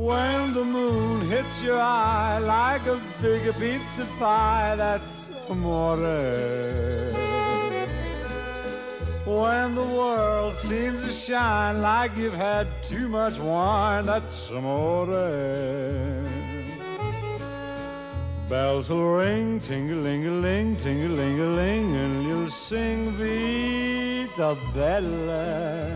When the moon hits your eye like a big pizza pie, that's amore. When the world seems to shine like you've had too much wine, that's amore. Bells will ring, ting-a-ling-a-ling, ting-a-ling-a-ling, and you'll sing Vita Bella.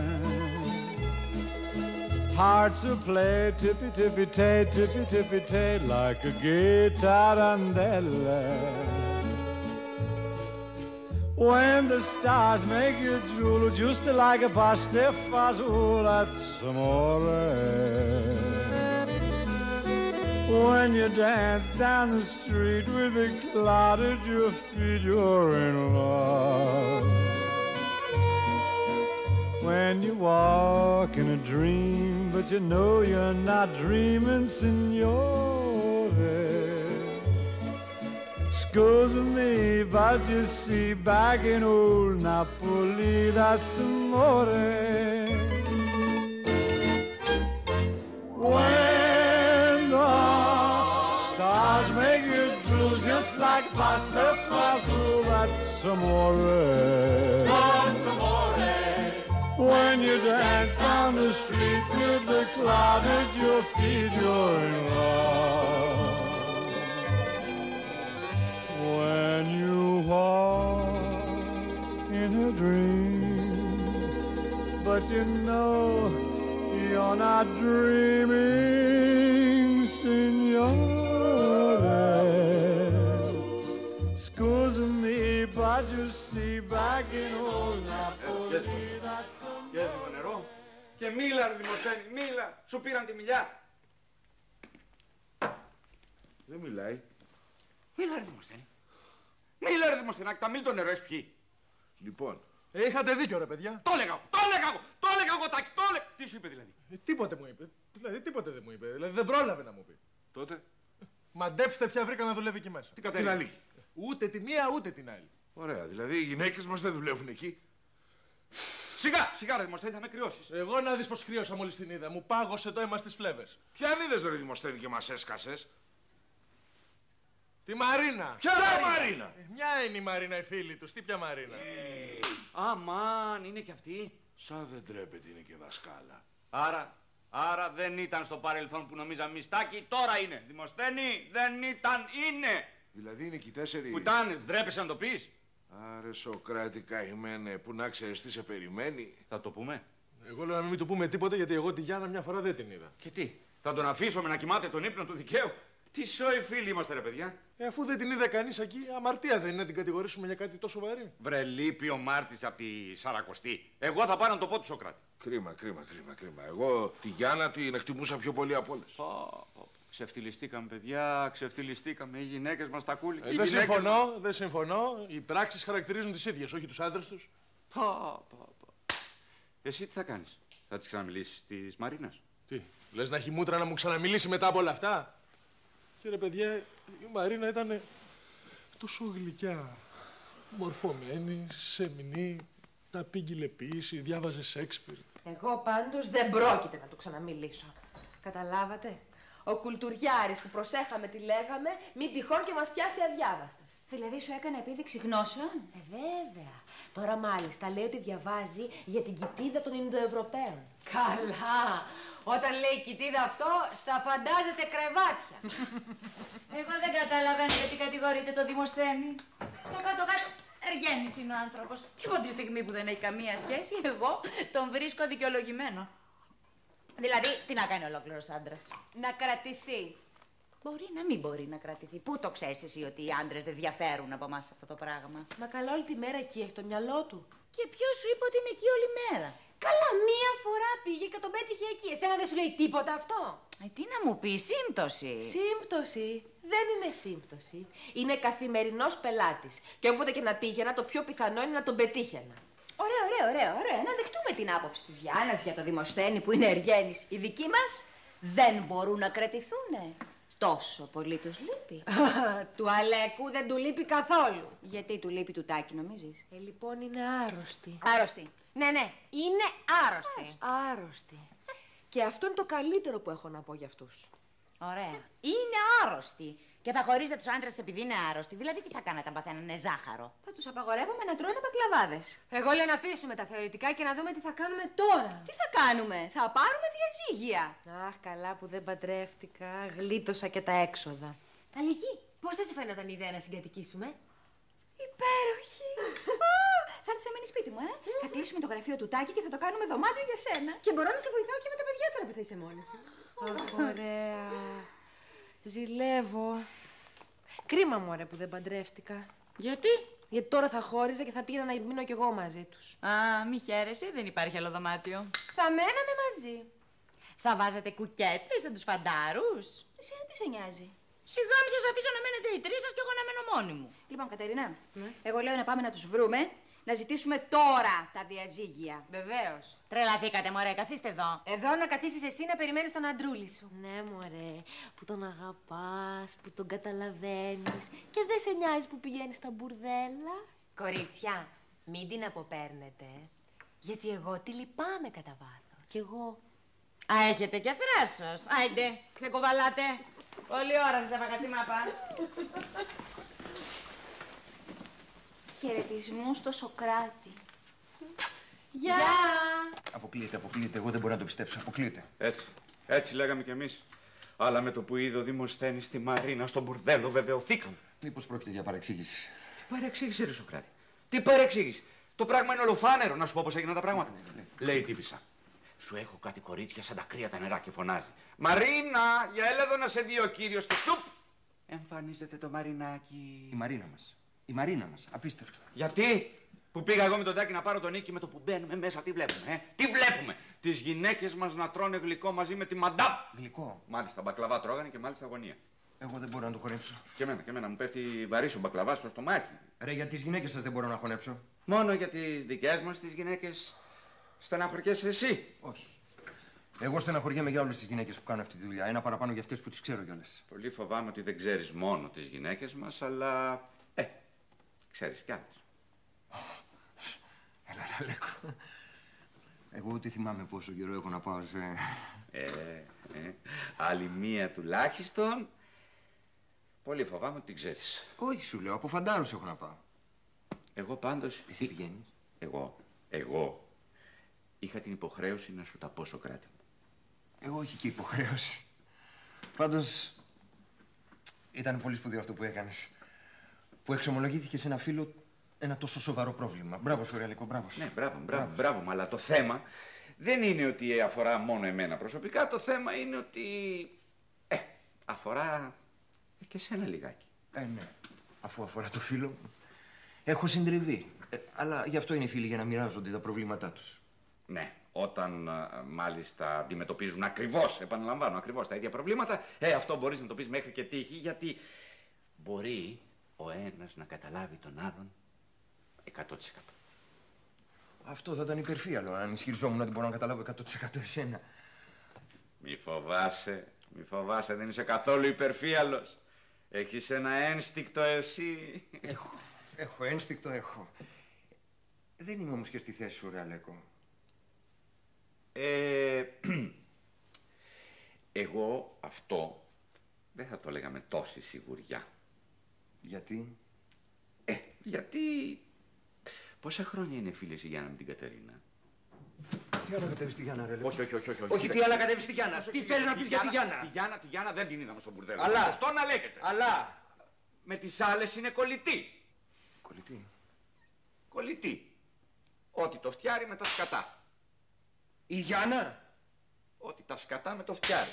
Hearts will play tippy-tippy-tay, tippy-tippy-tay, like a gay tarantella. When the stars make you drool, just like a pastifazool, that's amore. When you dance down the street with a cloud at your feet, you're in love. When you walk in a dream, but you know you're not dreaming, signore. Scusa me, but you see, back in old Napoli, that's amore. When the stars make you drool, just like pasta fazool, that's amore. That's amore. When you dance down the street with the cloud at your feet, you're in love. When you walk in a dream, but you know you're not dreaming, signore. Scusa me, but you see, back in old Napoli, that's Γεια σου, νερό. Και μίλα, ρε Δημοσθένη, μίλα. Σου πήραν τη μιλιά. Δεν μιλάει. Μίλα, ρε Δημοσθένη. Μίλα, ρε Δημοσθενάκη, τα μίλ το νερό έχεις πιει. Λοιπόν. Είχατε δίκιο, ρε παιδιά. Το έλεγα εγώ, Τάκη, το έλεγα. Τι σου είπε δηλαδή? Τίποτε μου είπε. Δηλαδή, τίποτε δεν μου είπε. Δηλαδή, δεν πρόλαβε να μου πει. Τότε. Μαντέψτε ποια βρήκα να δουλεύει εκεί μέσα. Τι Την άλλη. Ούτε τη μία, ούτε την άλλη. Ωραία, δηλαδή οι γυναίκες μας δεν δουλεύουν εκεί. Σιγά, ρε Δημοσθένη, θα με κρυώσεις. Εγώ να δεις πως κρύωσα μόλις την είδα. Μου πάγωσε το αίμα στις φλέβες. Ποιαν είδες, ρε Δημοσθένη, και μας έσκασες? Τη Μαρίνα. Ποια Μαρίνα? Μια είναι η Μαρίνα, η φίλη τους. Τι πια Μαρίνα? Αμάν, είναι κι αυτή. Σαν δεν τρέπεται, είναι και δασκάλα. Άρα δεν ήταν στο παρελθόν που νομίζαμε μιστάκι, τώρα είναι. Δημοσθένη, δεν ήταν, είναι. Δηλαδή είναι και οι 4. Πουτάνες, ντρέπεσαι να το πεις? Άρε Σοκράτη καημένε, που να ξέρεις τι σε περιμένει. Θα το πούμε. Εγώ λέω να μην του πούμε τίποτα γιατί εγώ τη Γιάννα μια φορά δεν την είδα. Και τι, θα τον αφήσουμε να κοιμάται τον ύπνο του δικαίου? Τι σόι φίλοι είμαστε, ρε παιδιά. Αφού δεν την είδε κανείς εκεί, αμαρτία δεν είναι να την κατηγορήσουμε για κάτι τόσο βαρύ? Βρε, λείπει ο Μάρτης από τη Σαρακοστή. Εγώ θα πάρω να το πω του Σοκράτη. Κρίμα. Εγώ τη Γιάννα την εκτιμούσα πιο πολύ από όλες. Ξεφτυλιστήκαμε, παιδιά, ξεφτυλιστήκαμε. Οι γυναίκες μας τα κούλι. Δεν συμφωνώ. Οι πράξεις χαρακτηρίζουν τις ίδιες, όχι τους άντρες τους. Εσύ τι θα κάνεις? Θα της ξαναμιλήσεις της Μαρίνας? Τι, λες να έχει μούτρα να μου ξαναμιλήσει μετά από όλα αυτά? Και ρε παιδιά, η Μαρίνα ήταν τόσο γλυκιά, μορφωμένη, σεμινή, τα πήγγειλε ποίηση, διάβαζε Σέξπιρ. Εγώ πάντως δεν πρόκειται να του ξαναμιλήσω. Καταλάβατε? Ο κουλτουριάρης που προσέχαμε τι λέγαμε, μην τυχόν και μας πιάσει αδιάβαστας. Δηλαδή σου έκανε επίδειξη γνώσεων? Βέβαια. Τώρα μάλιστα λέει ότι διαβάζει για την κοιτίδα των Ινδοευρωπαίων. Καλά. Όταν λέει κοιτίδα αυτό, στα φαντάζεται κρεβάτια. Εγώ δεν καταλαβαίνω γιατί κατηγορείτε το Δημοσθένη. Στο κάτω-κάτω εργένης είναι ο άνθρωπος. Και από τη στιγμή που δεν έχει καμία σχέση, εγώ τον βρίσκω δικαιολογημένο. Δηλαδή, τι να κάνει ολόκληρος άντρας? Να κρατηθεί. Μπορεί να μην μπορεί να κρατηθεί. Πού το ξέρεις εσύ ότι οι άντρες δεν διαφέρουν από εμάς αυτό το πράγμα? Μα καλά, όλη τη μέρα εκεί έχει το μυαλό του. Και ποιος σου είπε ότι είναι εκεί όλη μέρα? Καλά, μία φορά πήγε και τον πέτυχε εκεί. Εσένα δεν σου λέει τίποτα αυτό? Τι να μου πει, σύμπτωση. Σύμπτωση. Δεν είναι σύμπτωση. Είναι καθημερινός πελάτης. Και όποτε και να πήγαινα, το πιο πιθανό είναι να τον πετύχαινα. Ωραία. Να δεχτούμε την άποψη της Γιάννας για το Δημοσθένη που είναι εργένης. Οι δικοί μας δεν μπορούν να κρατηθούνε. Τόσο πολύ τους λείπει. Του Αλέκου δεν του λείπει καθόλου. Γιατί του λείπει του Τάκη, νομίζεις? Λοιπόν είναι άρρωστη. Άρρωστη. Ναι, είναι άρρωστη. Άρρωστη. Και αυτό είναι το καλύτερο που έχω να πω για αυτούς. Ωραία. Είναι άρρωστοι. Και θα χωρίζετε τους άντρες επειδή είναι άρρωστοι. Δηλαδή, τι θα κάνετε αν παθαίνανε ζάχαρο? Θα τους απαγορεύουμε να τρώνε μπακλαβάδες. Εγώ λέω να αφήσουμε τα θεωρητικά και να δούμε τι θα κάνουμε τώρα. Τι θα κάνουμε, θα πάρουμε διαζύγια. Αχ, καλά που δεν παντρεύτηκα. Γλίτωσα και τα έξοδα. Αλική, πώς θα σου φαίνονταν η ιδέα να συγκατοικήσουμε? Υπέροχη. Θα έρθεις να μείνεις σπίτι μου, Θα κλείσουμε το γραφείο του Τάκη και θα το κάνουμε δωμάτιο για σένα. Και μπορώ να σε βοηθάω και με τα παιδιά τώρα που θα είσαι μόνη σου. Αχ, ωραία. Ζηλεύω. Κρίμα μου, ωραία, που δεν παντρεύτηκα. Γιατί? Γιατί τώρα θα χώριζα και θα πήγαινα να μείνω κι εγώ μαζί τους. Α, μη χαίρεσαι, δεν υπάρχει άλλο δωμάτιο. Θα μέναμε μαζί. Θα βάζετε κουκέτες σαν τους φαντάρους? Εσένα τι σε νοιάζει? Σιγά μη σας αφήσω να μένετε οι τρεις σας και εγώ να μένω μόνη μου. Λοιπόν, Κατερίνα, εγώ λέω να πάμε να τους βρούμε, να ζητήσουμε τώρα τα διαζύγια. Βεβαίως. Τρελαθήκατε, μωρέ, καθίστε εδώ. Εδώ να καθίσεις εσύ να περιμένεις τον αντρούλη σου. Ναι, μωρέ, που τον αγαπάς, που τον καταλαβαίνεις και δεν σε νοιάζει που πηγαίνεις στα μπουρδέλα. Κορίτσια, μην την αποπέρνετε, γιατί εγώ τη λυπάμαι κατά βάθος. Κι εγώ. Α, έχετε και θράσος. Άιντε, ξεκοβαλάτε. Όλη ώρα σας έφαγα στη μάπα. Χαιρετισμού στο Σοκράτη. Γεια! Αποκλείεται. Εγώ δεν μπορώ να το πιστέψω. Αποκλείεται. Έτσι λέγαμε κι εμείς. Αλλά με το που είδε ο Δημοσθένης στη Μαρίνα στο μπουρδέλο βεβαιωθήκαμε. Μήπως πρόκειται για παρεξήγηση? Τι παρεξήγηση, ρε Σοκράτη? Τι παρεξήγηση? Το πράγμα είναι ολοφάνερο, να σου πω πώς έγιναν τα πράγματα. Λέει η τύπισσα. Σου έχω κάτι κορίτσια σαν τα κρύα τα νερά και φωνάζει. Μαρίνα, για έλα εδώ να σε δει ο κύριος και τσουπ! Εμφανίζεται το Μαρινάκι. Η Μαρίνα μας. Απίστευτο. Γιατί? Που πήγα εγώ με τον Τάκη να πάρω τον Νίκη, με το που μπαίνουμε μέσα, τι βλέπουμε, Τι βλέπουμε? Τις γυναίκες μας να τρώνε γλυκό μαζί με τη μαντάμ. Γλυκό? Μάλιστα, μπακλαβά τρώγανε και μάλιστα αγωνία. Εγώ δεν μπορώ να το χωνέψω. Και εμένα μου πέφτει βαρύς ο μπακλαβάς στο στομάχι. Ρε, για τις γυναίκες σας δεν μπορώ να χωνέψω. Μόνο για τις δικές μας τις γυναίκες στεναχωριέσαι εσύ? Όχι. Εγώ στεναχωριέμαι για όλες τις γυναίκες που κάνουν αυτή τη δουλειά. Ένα παραπάνω για αυτές που τις ξέρω κιόλας. Πολύ φοβάμαι ότι δεν ξέρεις μόνο τις γυναίκες μας, αλλά. Ξέρεις κι άλλες. Έλα, Ραλέκο. Εγώ ούτε θυμάμαι πόσο καιρό έχω να πάω σε. Άλλη μία τουλάχιστον. Πολύ φοβάμαι ότι την ξέρεις. Όχι, σου λέω, από φαντάρους έχω να πάω. Εγώ πάντως. Εσύ πηγαίνεις? Εγώ. Είχα την υποχρέωση να σου τα πω, Σοκράτη μου. Εγώ όχι και υποχρέωση. Πάντως, ήταν πολύ σπουδαίο αυτό που έκανες. Που εξομολογήθηκε σε ένα φίλο ένα τόσο σοβαρό πρόβλημα. Μπράβο σου, Ραλέκο, μπράβο σου. Ναι, μπράβο, αλλά το θέμα δεν είναι ότι αφορά μόνο εμένα προσωπικά. Το θέμα είναι ότι. Αφορά και εσένα λιγάκι. Ναι. Αφού αφορά το φίλο μου. Έχω συντριβεί. Αλλά γι' αυτό είναι οι φίλοι, για να μοιράζονται τα προβλήματά τους. Ναι, όταν μάλιστα αντιμετωπίζουν ακριβώς, επαναλαμβάνω, ακριβώς τα ίδια προβλήματα, αυτό μπορείς να το πεις μέχρι και τύχη, γιατί μπορεί ο ένας να καταλάβει τον άλλον 100%. Αυτό θα ήταν υπερφύαλο, αν ισχυριζόμουν ότι μπορώ να καταλάβω 100% εσένα. Μη φοβάσαι, δεν είσαι καθόλου υπερφύαλος. Έχεις ένα ένστικτο εσύ. Έχω ένστικτο. Δεν είμαι όμως και στη θέση σου, Ραλέκο. Εγώ αυτό δεν θα το έλεγα με τόση σιγουριά. Γιατί? Γιατί. Πόσα χρόνια είναι φίλες η Γιάννα με την Κατερίνα? Τι άλλο κατέβει στη Γιάννα, Ραλέκο? Όχι. Όχι, τι άλλο κατέβει στη Γιάννα? Τι θέλει να πει για τη Γιάννα? Τη Γιάννα δεν την είδαμε στον μπουρδέλο. Αλλά. Σωστό να λέγεται. Αλλά. Με τις άλλες είναι κολλητή. Κολλητή. Ό,τι το φτιάρει με τα σκατά. Η Γιάννα. Ό,τι τα σκατά με το φτιάρει.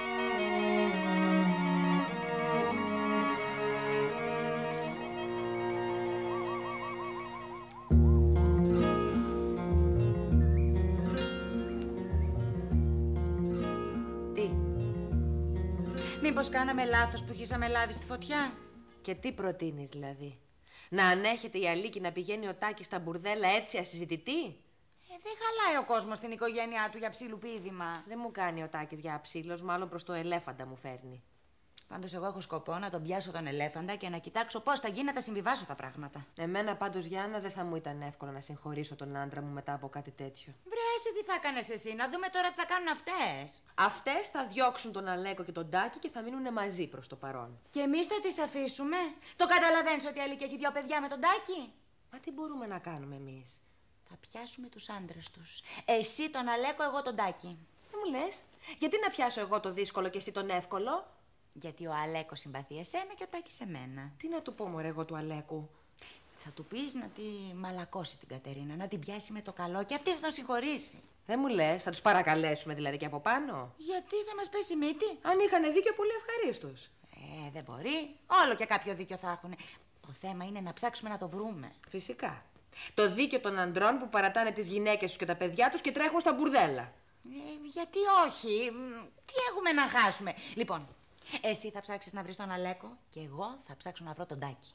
Μήπως κάναμε λάθος που χύσαμε λάδι στη φωτιά? Και τι προτείνεις δηλαδή? Να ανέχεται η Αλίκη να πηγαίνει ο Τάκης στα μπουρδέλα έτσι ασυζητητή? Δεν χαλάει ο κόσμος στην οικογένειά του για ψιλοπίδημα. Δεν μου κάνει ο Τάκης για αψίλος, μάλλον προς το ελέφαντα μου φέρνει. Πάντως εγώ έχω σκοπό να τον πιάσω τον ελέφαντα και να κοιτάξω πώς θα γίνει να τα συμβιβάσω τα πράγματα. Εμένα πάντως, Γιάννα, δεν θα μου ήταν εύκολο να συγχωρήσω τον άντρα μου μετά από κάτι τέτοιο. Βρε, εσύ τι θα έκανες εσύ, να δούμε τώρα τι θα κάνουν αυτές. Αυτές θα διώξουν τον Αλέκο και τον Τάκη και θα μείνουν μαζί προς το παρόν. Και εμείς θα τις αφήσουμε. Το καταλαβαίνεις ότι η Αλίκη έχει 2 παιδιά με τον Τάκη? Μα τι μπορούμε να κάνουμε εμείς? Θα πιάσουμε τους άντρες τους. Εσύ τον Αλέκο, εγώ τον Τάκη. Δεν μου λες, γιατί να πιάσω εγώ το δύσκολο και εσύ τον εύκολο? Γιατί ο Αλέκος συμπαθεί εσένα και ο Τάκης εμένα. Τι να του πω, μωρέ, εγώ του Αλέκου? Θα του πεις να τη μαλακώσει την Κατερίνα, να την πιάσει με το καλό και αυτή θα τον συγχωρήσει. Δεν μου λες, θα τους παρακαλέσουμε δηλαδή και από πάνω? Γιατί θα μας πέσει μύτη? Αν είχαν δίκιο, πολύ ευχαρίστως. Δεν μπορεί. Όλο και κάποιο δίκιο θα έχουν. Το θέμα είναι να ψάξουμε να το βρούμε. Φυσικά. Το δίκιο των αντρών που παρατάνε τις γυναίκες τους και τα παιδιά τους και τρέχουν στα μπουρδέλα. Γιατί όχι, τι έχουμε να χάσουμε. Λοιπόν, εσύ θα ψάξεις να βρεις τον Αλέκο και εγώ θα ψάξω να βρω τον Τάκη.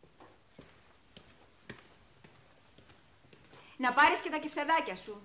Να πάρεις και τα κεφτεδάκια σου.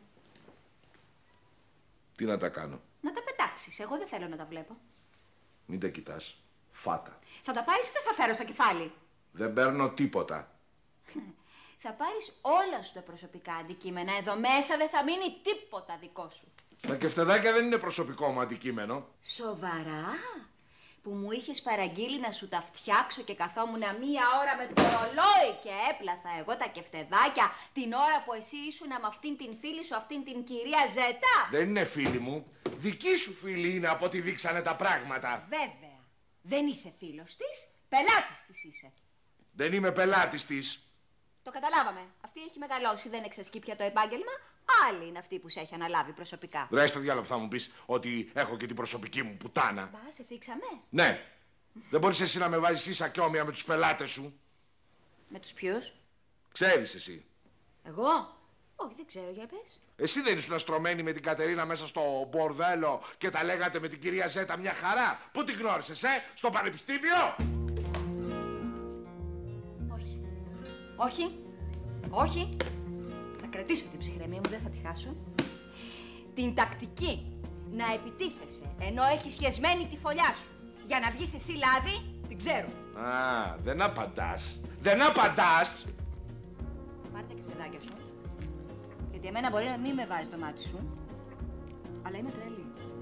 Τι να τα κάνω? Να τα πετάξεις. Εγώ δεν θέλω να τα βλέπω. Μην τα κοιτάς. Φάτα. Θα τα πάρεις ή θα στα φέρω στο κεφάλι? Δεν παίρνω τίποτα. Θα πάρεις όλα σου τα προσωπικά αντικείμενα. Εδώ μέσα δεν θα μείνει τίποτα δικό σου. Τα κεφτεδάκια δεν είναι προσωπικό μου αντικείμενο. Σοβαρά? Που μου είχες παραγγείλει να σου τα φτιάξω και καθόμουν 1 ώρα με το ρολόι και έπλαθα εγώ τα κεφτεδάκια την ώρα που εσύ ήσουν με αυτήν την φίλη σου, αυτήν την κυρία Ζέτα. Δεν είναι φίλη μου. Δική σου φίλη είναι από ό,τι δείξανε τα πράγματα. Βέβαια. Δεν είσαι φίλος της, πελάτης της είσαι. Δεν είμαι πελάτης της. Το καταλάβαμε. Αυτή έχει μεγαλώσει, δεν εξασκεί πια το επάγγελμα. Άλλη είναι αυτή που σε έχει αναλάβει προσωπικά. Ρε στο διάλογο θα μου πεις ότι έχω και την προσωπική μου πουτάνα. Μπα, σε θίξαμε. Ναι. Δεν μπορείς εσύ να με βάζεις ίσα και όμοια με τους πελάτες σου. Με τους ποιους? Ξέρεις εσύ. Εγώ? Όχι, δεν ξέρω, για πες. Εσύ δεν ήσουν αστρωμένη με την Κατερίνα μέσα στο μπορδέλο και τα λέγατε με την κυρία Ζέτα μια χαρά? Πού την γνώρισες, στο πανεπιστήμιο? Όχι. Όχι. Όχι. Θα κρατήσω την ψυχραιμία μου, δεν θα τη χάσω. Την τακτική να επιτίθεσαι ενώ έχεις σχεσμένη τη φωλιά σου για να βγεις εσύ λάδι, την ξέρω. Α, δεν απαντάς. Δεν απαντάς. Πάρε τα κεφτεδάκια σου. Γιατί εμένα μπορεί να μην με βάζει το μάτι σου, αλλά είμαι τρελή.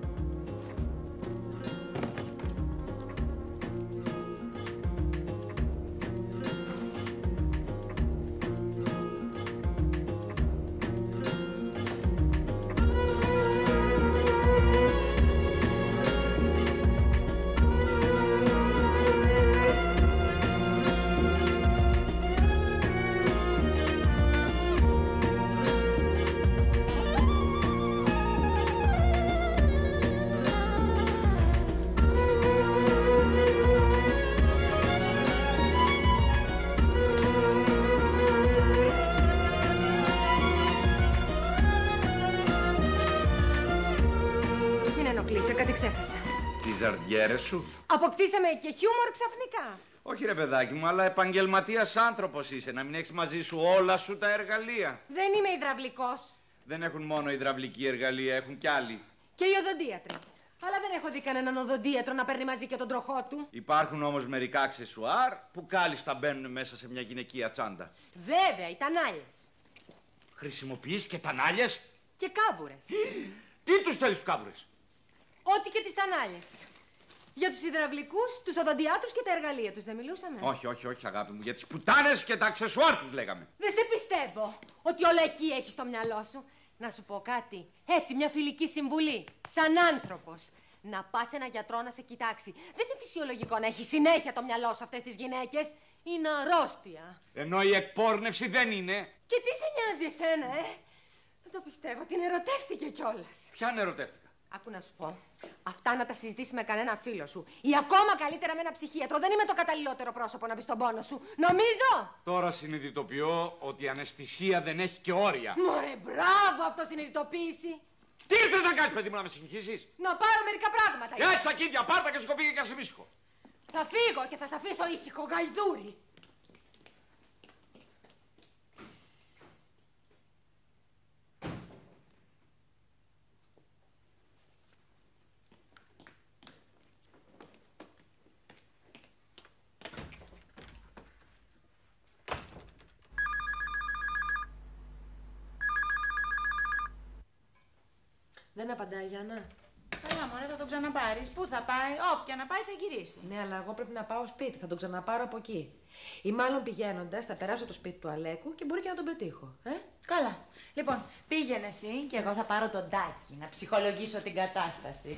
Κάτι ξέχασα. Τις ζαρδιέρες σου. Αποκτήσαμε και χιούμορ ξαφνικά. Όχι ρε παιδάκι μου, αλλά επαγγελματίας άνθρωπος είσαι. Να μην έχεις μαζί σου όλα σου τα εργαλεία. Δεν είμαι υδραυλικός. Δεν έχουν μόνο υδραυλική εργαλεία, έχουν κι άλλοι. Και οι οδοντίατροι. Αλλά δεν έχω δει κανέναν οδοντίατρο να παίρνει μαζί και τον τροχό του. Υπάρχουν όμως μερικά αξεσουάρ που κάλλιστα μπαίνουν μέσα σε μια γυναικεία τσάντα. Βέβαια, οι τανάλιες. Χρησιμοποιείς και τανάλιες. Και κάβουρες. Τι τους θέλεις τους κάβουρες? Ό,τι και τις τανάλιες. Για τους υδραυλικούς, τους οδοντιάτρους και τα εργαλεία τους δεν μιλούσαμε? Όχι αγάπη μου. Για τις πουτάνες και τα αξεσουάρ τους λέγαμε. Δεν σε πιστεύω ότι όλα εκεί έχεις στο μυαλό σου. Να σου πω κάτι. Έτσι, μια φιλική συμβουλή. Σαν άνθρωπος. Να πας ένα γιατρό να σε κοιτάξει. Δεν είναι φυσιολογικό να έχει συνέχεια το μυαλό σου αυτές τις γυναίκες. Είναι αρρώστια. Ενώ η εκπόρνευση δεν είναι. Και τι σε νοιάζει εσένα, Δεν το πιστεύω. Την ερωτεύτηκε κιόλας. Ποιαν ερωτεύτηκα? Άκου να σου πω. Αυτά να τα συζητήσει με κανένα φίλο σου. Ή ακόμα καλύτερα με ένα ψυχίατρο. Δεν είμαι το καταλληλότερο πρόσωπο να μπει στον πόνο σου. Νομίζω! Τώρα συνειδητοποιώ ότι η αναισθησία δεν έχει και όρια. Μωρέ, μπράβο αυτοσυνειδητοποίηση. Τι ήρθες να κάνεις, παιδί μου, να με συγχύσεις? Να πάρω μερικά πράγματα. Έτσι, ακίδια, πάρτα και σκοφίγε και ας ήσυχο. Θα φύγω και θα σε αφήσω ήσυχο, γαϊδούρι. Δεν απαντάει, Γιάννα. Καλά, μωρέ, θα τον ξαναπάρεις. Πού θα πάει, όποια να πάει θα γυρίσει. Ναι, αλλά εγώ πρέπει να πάω σπίτι, θα τον ξαναπάρω από εκεί. Ή μάλλον πηγαίνοντας θα περάσω το σπίτι του Αλέκου και μπορεί και να τον πετύχω. Καλά. Λοιπόν, πήγαινε εσύ και εγώ θα πάρω τον Τάκη να ψυχολογήσω την κατάσταση.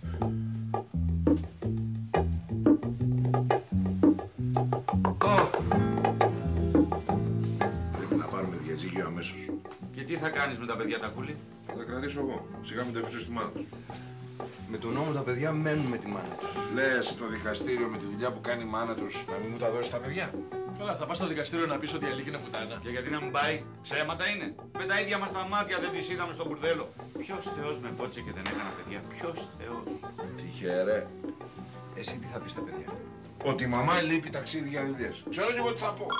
Πρέπει να πάρουμε διαζύγιο αμέσως. Και τι θα κάνεις με τα παιδιά τα κούλη? Θα τα κρατήσω εγώ. Σιγά μην τα αφήσω στη μάνα τους. Με τον νόμο τα παιδιά μένουν με τη μάνα τους. Λες το δικαστήριο με τη δουλειά που κάνει η μάνα τους να μην μου τα δώσει τα παιδιά? Καλά, θα πας στο δικαστήριο να πεις ότι η Αλίκη είναι πουτάνα. Και γιατί να μην πάει, ψέματα είναι. Με τα ίδια μας τα μάτια δεν τις είδαμε στο μπουρδέλο. Ποιος Θεός με φώτισε και δεν έκανα παιδιά, ποιος Θεός? Τυχερέ. Εσύ τι θα πεις στα παιδιά? Ότι η μαμά λείπει ταξίδι για δουλειές. Ξέρω και εγώ τι θα πω.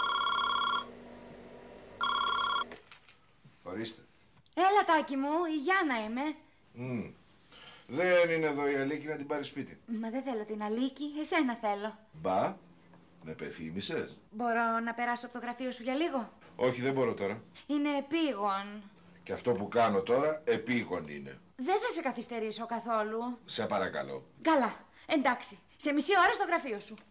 Ορίστε. Έλα, Τάκη μου, η Γιάννα είμαι. Δεν είναι εδώ η Αλίκη να την πάρει σπίτι. Μα δεν θέλω την Αλίκη, εσένα θέλω. Μπα, με πεθύμησες? Μπορώ να περάσω από το γραφείο σου για λίγο? Όχι, δεν μπορώ τώρα. Είναι επίγον. Και αυτό που κάνω τώρα επίγον είναι. Δεν θα σε καθυστερήσω καθόλου. Σε παρακαλώ. Καλά, εντάξει. Σε μισή ώρα στο γραφείο σου.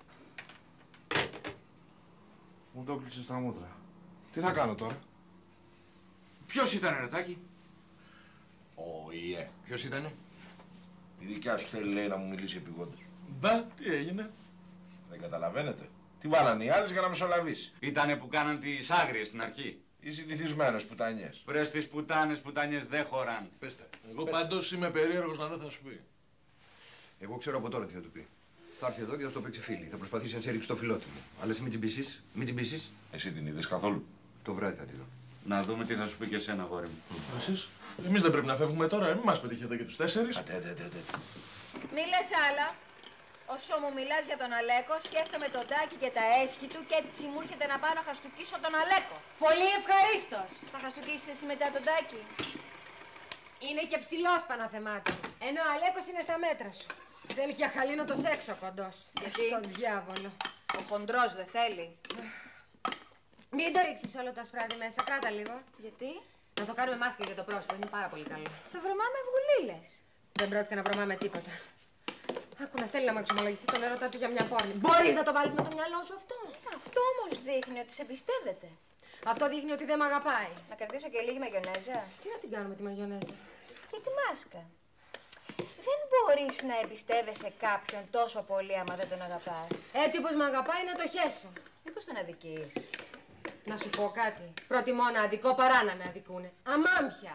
Μου το κλείσε στα μούτρα. Τι θα κάνω τώρα? Ποιος ήταν, Ρετάκη? Ο ΙΕ. Ποιος ήτανε? Η δικιά σου θέλει, λέει, να μου μιλήσει επιγόντως. Μπα, τι έγινε? Δεν καταλαβαίνετε? Τι βάλανε οι άλλες για να μεσολαβήσει? Ήτανε που κάναν τις άγριες στην αρχή. Οι συνηθισμένες πουτανιές. Βρες τις πουτάνες δεν χωράν. Πεστε. Εγώ πάντως είμαι περίεργος να δω τι θα σου πει. Εγώ ξέρω από τώρα τι θα του πει. Θα έρθει εδώ και θα στο παίξει φίλη. Θα προσπαθήσει να σε ρίξει το φιλότιμο. Αλλά εσύ μην τσιμπήσεις. Εσύ την είδες καθόλου? Το βράδυ θα τη δω. Να δούμε τι θα σου πει και εσένα, αγόρι μου. Εσείς, εμείς δεν πρέπει να φεύγουμε τώρα, μην μας πετύχετε και τους 4. Μη λες άλλα. Όσο μου μιλάς για τον Αλέκο, σκέφτομαι τον Τάκη και τα έσχη του και έτσι μου έρχεται να πάω να χαστουκίσω τον Αλέκο. Πολύ ευχαρίστως. Θα χαστουκίσεις εσύ μετά τον Τάκη? Είναι και ψηλός Παναθεμάτων. Ενώ ο Αλέκος είναι στα μέτρα σου. Θέλει και αχαλήνο το σέξο κοντός. Γιατί? Στον διάβολο. Ο χοντρός δεν θέλει. Μην το ρίξεις όλο το ασπράδι μέσα, κράτα λίγο. Γιατί? Να το κάνουμε μάσκα για το πρόσωπο, είναι πάρα πολύ καλό. Θα βρωμάμε βγουλίλες. Δεν πρόκειται να βρωμάμε τίποτα. Άκου να θέλει να μου εξομολογηθεί τον έρωτά του για μια πόρνη. Μπορείς να το βάλεις με το μυαλό σου αυτό? Αυτό όμως δείχνει ότι σε εμπιστεύεται. Αυτό δείχνει ότι δεν μ' αγαπάει. Να κρατήσω και λίγη μαγιονέζα. Τι να την κάνουμε τη μαγιονέζα? Για τη μάσκα. Δεν μπορείς να εμπιστεύεσαι κάποιον τόσο πολύ άμα δεν τον αγαπάς. Έτσι όπως μ' αγαπάει να το χέσω. Μήπως τον αδικείς? Να σου πω κάτι. Προτιμώ να αδικώ παρά να με αδικούνε. Αμάν πια.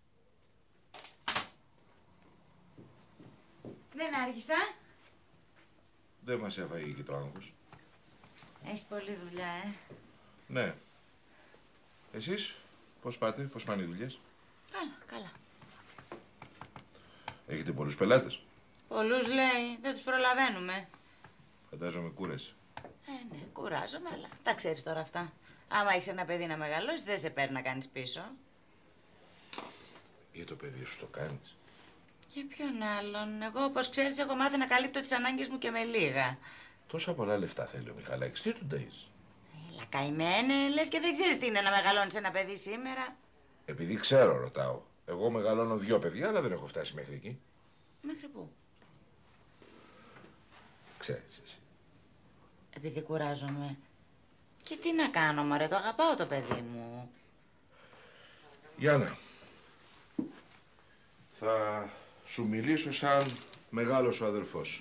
Δεν άργησα. Δεν μας έφαγε και το άγχος. Έχεις πολλή δουλειά, Ναι. Εσείς, πώς πάτε, πώς πάνε οι δουλειές? Καλά. Έχετε πολλούς πελάτες? Πολλούς λέει, δεν τους προλαβαίνουμε. Φαντάζομαι κούραση. Ναι, κουράζομαι, αλλά τα ξέρεις τώρα αυτά. Άμα έχεις ένα παιδί να μεγαλώσει, δεν σε παίρνει να κάνεις πίσω. Για το παιδί σου το κάνεις? Για ποιον άλλον? Εγώ, όπως ξέρεις, έχω μάθει να καλύπτω τις ανάγκες μου και με λίγα. Τόσα πολλά λεφτά θέλει ο Μιχαλάκης. Τι του ταΐζεις? Έλα, καημένε, λες και δεν ξέρεις τι είναι να μεγαλώνεις ένα παιδί σήμερα. Επειδή ξέρω, ρωτάω. Εγώ μεγαλώνω 2 παιδιά, αλλά δεν έχω φτάσει μέχρι εκεί. Μέχρι πού? Ξέρεις εσύ. Επειδή κουράζομαι. Και τι να κάνω, μωρέ, το αγαπάω το παιδί μου. Γιάννα, θα σου μιλήσω σαν μεγάλος σου αδερφός.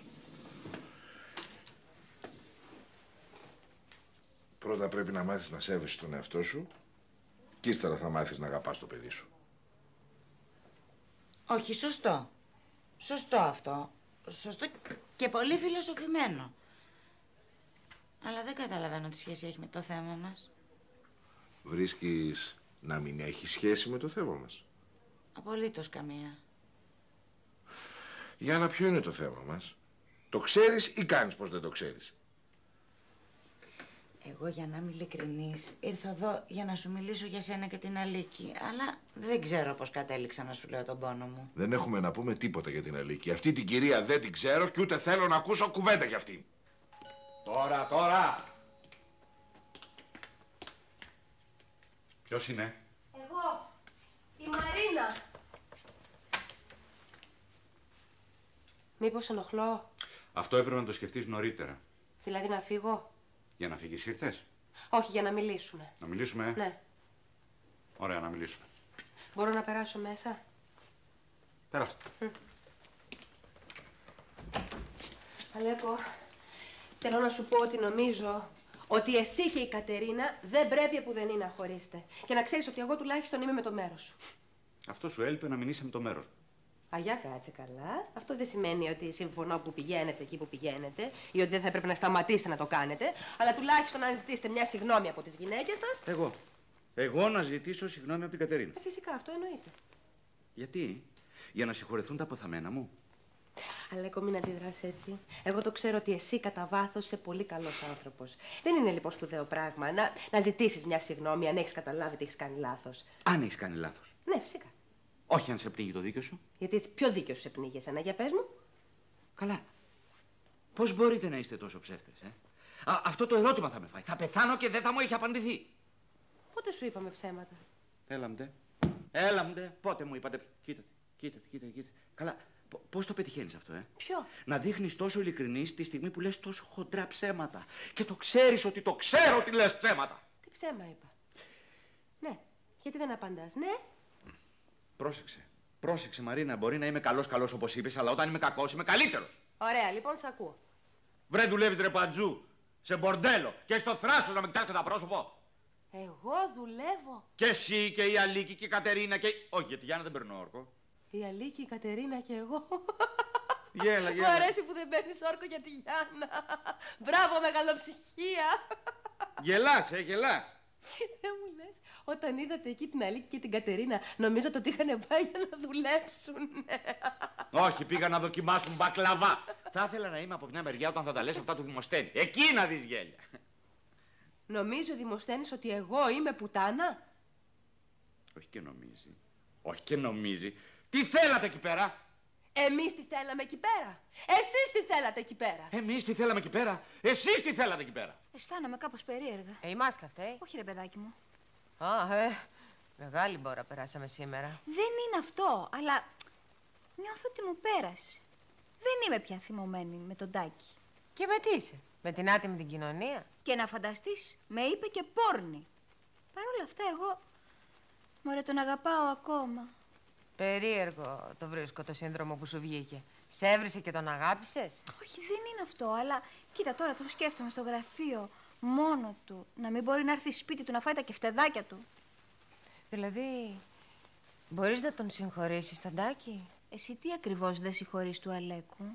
Πρώτα πρέπει να μάθεις να σέβεσαι τον εαυτό σου και ύστερα θα μάθεις να αγαπάς το παιδί σου. Όχι, σωστό. Σωστό αυτό. Σωστό και πολύ φιλοσοφημένο. Αλλά δεν καταλαβαίνω τι σχέση έχει με το θέμα μας. Βρίσκεις να μην έχει σχέση με το θέμα μας? Απολύτως καμία. Γιάννα, ποιο είναι το θέμα μας? Το ξέρεις ή κάνεις πως δεν το ξέρεις? Εγώ, για να είμαι ειλικρινής, ήρθα εδώ για να σου μιλήσω για σένα και την Αλίκη. Αλλά δεν ξέρω πώς κατέληξα να σου λέω τον πόνο μου. Δεν έχουμε να πούμε τίποτα για την Αλίκη. Αυτή την κυρία δεν την ξέρω και ούτε θέλω να ακούσω κουβέντα για αυτή. Τώρα! Ποιος είναι? Εγώ, η Μαρίνα. Μήπως ενοχλώ? Αυτό έπρεπε να το σκεφτείς νωρίτερα. Δηλαδή να φύγω? Για να φύγεις ήρθες? Όχι, για να μιλήσουμε. Να μιλήσουμε, Ναι. Ωραία, να μιλήσουμε. Μπορώ να περάσω μέσα? Περάστε. Αλέκο, θέλω να σου πω ότι νομίζω ότι εσύ και η Κατερίνα δεν πρέπει επουδενή να χωρίσετε. Και να ξέρεις ότι εγώ τουλάχιστον είμαι με το μέρος σου. Αυτό σου έλειπε να μην είσαι με το μέρος μου. Αγιά, κάτσε καλά. Αυτό δεν σημαίνει ότι συμφωνώ που πηγαίνετε εκεί που πηγαίνετε ή ότι δεν θα έπρεπε να σταματήσετε να το κάνετε. Αλλά τουλάχιστον να ζητήσετε μια συγγνώμη από τις γυναίκες σας. Εγώ να ζητήσω συγγνώμη από την Κατερίνα. Φυσικά, αυτό εννοείται. Γιατί? Για να συγχωρεθούν τα αποθαμένα μου? Αλέκο, μην αντιδράς έτσι. Εγώ το ξέρω ότι εσύ κατά βάθος είσαι πολύ καλός άνθρωπος. Δεν είναι λοιπόν σπουδαίο πράγμα να ζητήσεις μια συγγνώμη αν έχεις καταλάβει ότι έχεις κάνει λάθος. Αν έχεις κάνει λάθος. Ναι, φυσικά. Όχι αν σε πνίγει το δίκιο σου. Γιατί έτσι πιο δίκιο σου σε πνίγει εσένα, για πες μου. Καλά. Πώς μπορείτε να είστε τόσο ψεύτες, αυτό το ερώτημα θα με φάει. Θα πεθάνω και δεν θα μου έχει απαντηθεί. Πότε σου είπαμε ψέματα? Έλαμτε. Πότε μου είπατε? Κοίtate. Καλά. Πώς το πετυχαίνεις αυτό, Ποιο? Να δείχνεις τόσο ειλικρινής τη στιγμή που λες τόσο χοντρά ψέματα. Και το ξέρεις ότι το ξέρω ότι λες ψέματα. Τι ψέμα είπα? Ναι. Γιατί δεν απαντάς? Ναι. Πρόσεξε Μαρίνα, μπορεί να είμαι καλός όπως είπες, αλλά όταν είμαι κακός είμαι καλύτερος. Ωραία, λοιπόν, σ' ακούω. Βρε δουλεύεις ρε παντζού, σε μπορντέλο και έχεις το θράσος να με κοιτάξετε τα πρόσωπο. Εγώ δουλεύω? Και εσύ και η Αλίκη και η Κατερίνα και... Όχι, γιατί Γιάννα δεν παίρνω όρκο. Η Αλίκη, η Κατερίνα και εγώ. Γέλα. Μου αρέσει που δεν παίρνεις όρκο για τη Γιάννα. Μπράβο, μεγαλοψυχία. Γελάς. Δεν μου λες, όταν είδατε εκεί την Αλίκη και την Κατερίνα, νομίζατε ότι είχαν πάει για να δουλέψουν. Όχι, πήγα να δοκιμάσουν μπακλαβά. Θα ήθελα να είμαι από μια μεριά όταν θα τα λες αυτά του Δημοσθένη. Εκεί να δεις γέλια. Νομίζω ο Δημοσθένης ότι εγώ είμαι πουτάνα? Όχι και νομίζει. Τι θέλατε εκεί πέρα? Εμείς τι θέλαμε εκεί πέρα? Εσείς τι θέλατε εκεί πέρα? Εμείς τι θέλαμε εκεί πέρα? Εσείς τι θέλατε εκεί πέρα? Αισθάνομαι κάπως περίεργα. Η μάσκα φταίει. Όχι, ρε παιδάκι μου. Μεγάλη μπόρα περάσαμε σήμερα. Δεν είναι αυτό, αλλά νιώθω ότι μου πέρασε. Δεν είμαι πια θυμωμένη με τον Τάκη. Και με τι είσαι? Με την άτιμη την κοινωνία? Και να φανταστείς, με είπε και πόρνη. Παρ' όλα αυτά εγώ, μωρέ, τον αγαπάω ακόμα. Περίεργο το βρίσκω το σύνδρομο που σου βγήκε. Σε έβρισε και τον αγάπησες? Όχι, δεν είναι αυτό, αλλά κοίτα τώρα το σκέφτομαι στο γραφείο, μόνο του. Να μην μπορεί να έρθει σπίτι του να φάει τα κεφτεδάκια του. Δηλαδή, μπορείς να τον συγχωρήσεις τον Τάκη? Εσύ τι ακριβώς δεν συγχωρείς του Αλέκου?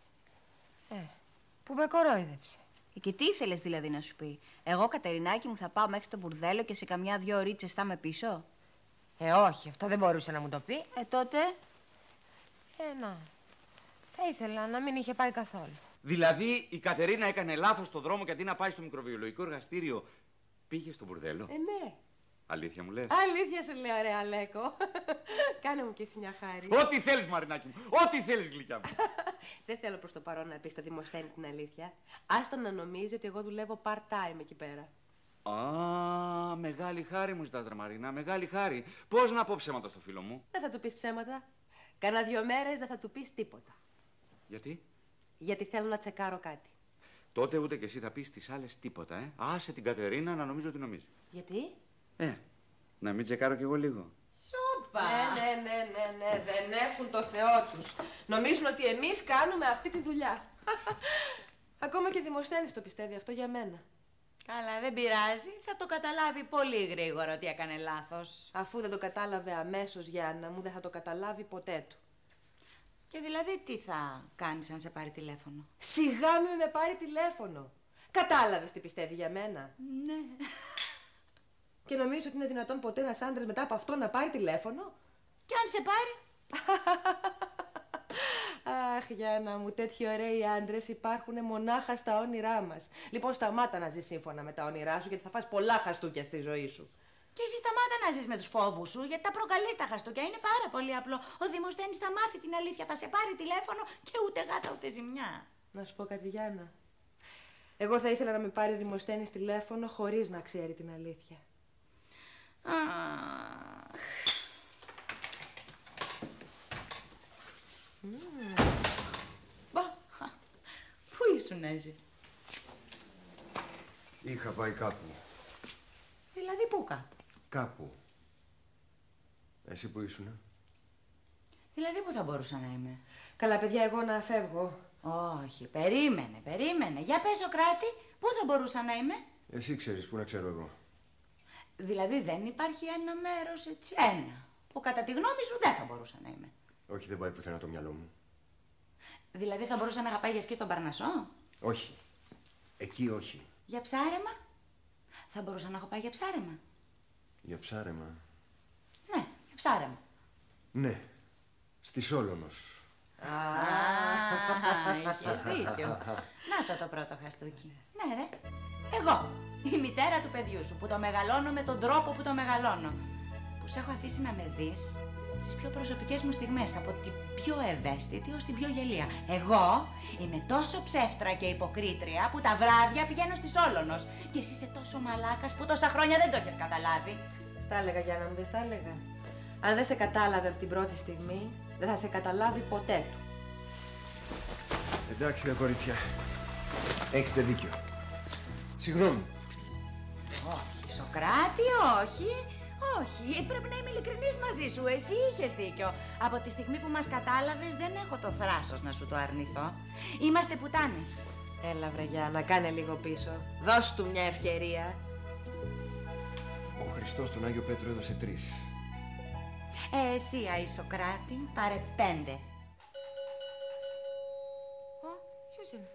Που με κορόιδεψε. Και τι ήθελες δηλαδή να σου πει? Εγώ, Κατερινάκη μου, θα πάω μέχρι το μπουρδέλο και σε καμιά 2 ωρίτσες θα είμαι πίσω? Όχι, αυτό δεν μπορούσε να μου το πει. Τότε? Να. Θα ήθελα να μην είχε πάει καθόλου. Δηλαδή η Κατερίνα έκανε λάθος στο δρόμο και αντί να πάει στο μικροβιολογικό εργαστήριο πήγε στο μπουρδέλο? Ναι. Αλήθεια μου λες? Αλήθεια σου λέω, ρε Αλέκο. Κάνε μου και εσύ μια χάρη. Ό,τι θέλεις, Μαρινάκη μου. Ό,τι θέλεις, γλυκιά μου. Δεν θέλω προς το παρόν να πει στο Δημοσθένη την αλήθεια. Άστον να νομίζει ότι εγώ δουλεύω part-time εκεί πέρα. Μεγάλη χάρη μου ζητάς, ρε Μαρίνα, μεγάλη χάρη. Πώς να πω ψέματα στο φίλο μου? Δεν θα του πεις ψέματα. Κάνα 2 μέρες δεν θα του πεις τίποτα. Γιατί? Γιατί θέλω να τσεκάρω κάτι. Τότε ούτε κι εσύ θα πεις στις άλλες τίποτα, Άσε την Κατερίνα να νομίζω ότι νομίζει. Γιατί? Να μην τσεκάρω κι εγώ λίγο. Σόπα! Ναι, δεν έχουν το Θεό τους. Νομίζουν ότι εμείς κάνουμε αυτή τη δουλειά. Ακόμα και ο Δημοσθένης το πιστεύει αυτό για μένα. Καλά, δεν πειράζει. Θα το καταλάβει πολύ γρήγορα ότι έκανε λάθος. Αφού δεν το κατάλαβε αμέσως, Γιάννα μου, δεν θα το καταλάβει ποτέ του. Και δηλαδή τι θα κάνεις αν σε πάρει τηλέφωνο? Σιγά μην με πάρει τηλέφωνο. Κατάλαβες τι πιστεύει για μένα? Ναι. Και νομίζω ότι είναι δυνατόν ποτέ ένας άντρας μετά από αυτό να πάρει τηλέφωνο? Και αν σε πάρει? Αχ, Γιάννα μου, τέτοιοι ωραίοι άντρες υπάρχουν μονάχα στα όνειρά μας. Λοιπόν, σταμάτα να ζεις σύμφωνα με τα όνειρά σου, γιατί θα φας πολλά χαστούκια στη ζωή σου. Και εσύ σταμάτα να ζεις με τους φόβους σου, γιατί τα προκαλείς τα χαστούκια. Είναι πάρα πολύ απλό. Ο Δημοσθένης θα μάθει την αλήθεια, θα σε πάρει τηλέφωνο και ούτε γάτα ούτε ζημιά. Να σου πω κάτι, Γιάννα. Εγώ θα ήθελα να με πάρει ο Δημοσθένης τηλέφωνο χωρίς να ξέρει την αλήθεια. ήσουν εσύ? Είχα πάει κάπου. Δηλαδή πού κάπου? Κάπου. Εσύ που ήσουνα? Δηλαδή πού θα μπορούσα να είμαι? Καλά, παιδιά, εγώ να φεύγω. Όχι, περίμενε. Για πες, Σοκράτη, πού θα μπορούσα να είμαι? Εσύ ξέρεις, πού να ξέρω εγώ. Δηλαδή δεν υπάρχει ένα μέρος, έτσι, ένα, που κατά τη γνώμη σου δεν θα μπορούσα να είμαι. Όχι, δεν πάει πουθενά το μυαλό μου. Δηλαδή θα μπορούσα να είχα πάει για σκι στον Παρνασσό? Όχι. Εκεί όχι. Για ψάρεμα? Θα μπορούσα να έχω πάει για ψάρεμα? Για ψάρεμα? Ναι, για ψάρεμα. Ναι. Στη Σόλωνος. Είχες δίκιο. Να το πρώτο χαστούκι. Ναι, ρε. Εγώ, η μητέρα του παιδιού σου, που το μεγαλώνω με τον τρόπο που το μεγαλώνω. Που σε έχω αφήσει να με δεις στις πιο προσωπικές μου στιγμές, από την πιο ευαίσθητη ως την πιο γελία. Εγώ είμαι τόσο ψεύτρα και υποκρίτρια που τα βράδια πηγαίνω στη Σόλωνος. Και εσύ είσαι τόσο μαλάκας που τόσα χρόνια δεν το έχεις καταλάβει. Στα έλεγα, Γιάννα μου, δεν στα έλεγα. Αν δεν σε κατάλαβε από την πρώτη στιγμή, δεν θα σε καταλάβει ποτέ του. Εντάξει, ρε κορίτσια. Έχετε δίκιο. Συγγνώμη. Όχι, Σοκράτη, όχι. Όχι, πρέπει να είμαι ειλικρινής μαζί σου. Εσύ είχες δίκιο. Από τη στιγμή που μας κατάλαβες, δεν έχω το θράσος να σου το αρνηθώ. Είμαστε πουτάνες. Έλα, βρε Γιάννα, κάνε λίγο πίσω. Δώσ' του μια ευκαιρία. Ο Χριστός τον Άγιο Πέτρο έδωσε 3. Εσύ, Άι Σοκράτη, πάρε 5. Ποιος είναι?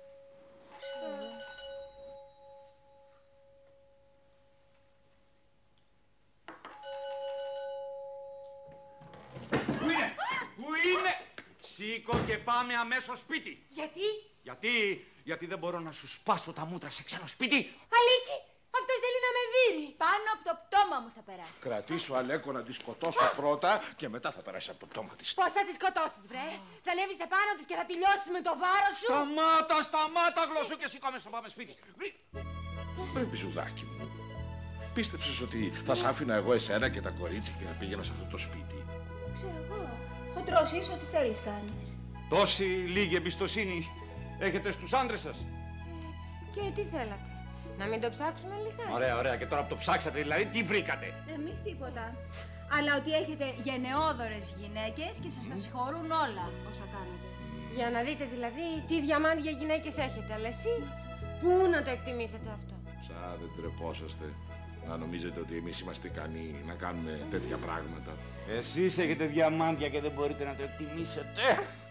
Πού είναι? Σήκω και πάμε αμέσως σπίτι. Γιατί? Γιατί δεν μπορώ να σου σπάσω τα μούτρα σε ξένο σπίτι. Αλίκη, αυτός θέλει να με δείρει. Πάνω από το πτώμα μου θα περάσει. Κρατήσου, Αλέκο, να τη σκοτώσω πρώτα και μετά θα περάσει από το πτώμα της. Πώς θα τη σκοτώσεις, βρε? Θα ανέβεις επάνω της και θα τελειώσεις με το βάρος σου. Σταμάτα, γλώσσου και σηκώ μέσα, πάμε σπίτι. Ρε μπιζουδάκι μου, πίστεψες ότι θα σ' άφηνα εγώ εσένα και τα κορίτσια και να πήγαινα σε αυτό το σπίτι? Ξέρω εγώ. Χοντρός είσαι, ό,τι θέλεις κάνεις. Τόση λίγη εμπιστοσύνη έχετε στους άντρες σας. Και τι θέλατε? Να μην το ψάξουμε λιγάκι? Ωραία. Και τώρα που το ψάξατε, δηλαδή, τι βρήκατε? Εμείς τίποτα. Αλλά ότι έχετε γενναιόδωρες γυναίκες και σας τα συγχωρούν όλα όσα κάνετε. Για να δείτε δηλαδή τι διαμάντια γυναίκες έχετε. Αλλά εσείς, πού να το εκτιμήσετε αυτό? Σαν δεν τρεπόσαστε να νομίζετε ότι εμείς είμαστε ικανοί να κάνουμε τέτοια πράγματα. Εσείς έχετε διαμάντια και δεν μπορείτε να το εκτιμήσετε.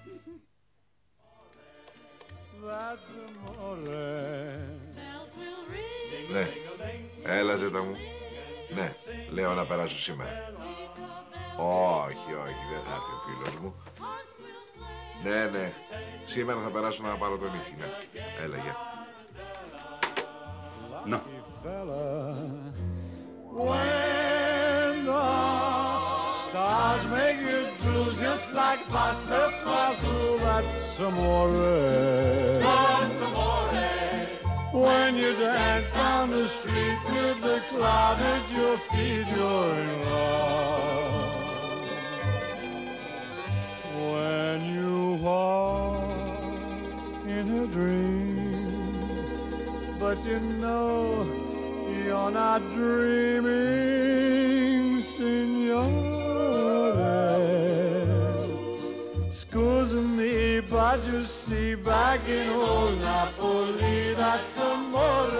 Ναι, έλα ζέτα μου. Ναι, λέω να περάσω σήμερα. Όχι, δεν θα έρθει ο φίλος μου. Ναι, σήμερα θα περάσω να πάρω τον Νίκη. Ναι, έλα, γεια. Να. When the stars make you drool just like pasta fazool, that's amore. That's amore. When you dance down the street with the cloud at your feet, you're in love. When you walk in a dream, but you know you're not dreaming, signore. Scusa me, but you see, back in old Napoli, that's amore.